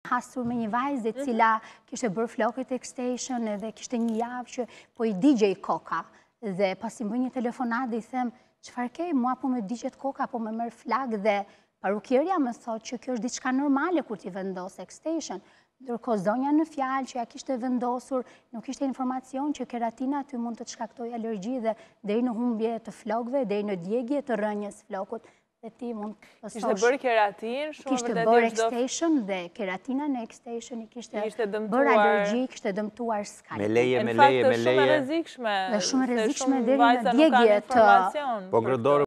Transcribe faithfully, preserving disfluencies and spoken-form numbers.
hasur me një vajzë e cila kishte bërë flokët extension edhe kishte një javë që po i digje i koka. Dhe pas i bëj një telefonat dhe i them, çfarë ke, mua po me digjet koka, po me merr flag dhe parukierja më thot që kjo është diçka normale kur ti vendos extension. Ndërkohë zonja në fjalë që ja kishte vendosur, nuk ishte informacion që keratina aty mund të të shkaktoj alergji dhe deri në humbje të flokëve, deri në djegje të rënjes flokut. Dhe ti mund të Kishte bërë keratin, shumë kishte bërë extension dhe keratina në extension i kishte bërë alergji, kishte dëmtuar skajpin. Me leje, me leje, me leje. Në fakt, shumë e rrezikshme. Dhe shumë e rrezikshme deri në djegje të... Po, Grodoro,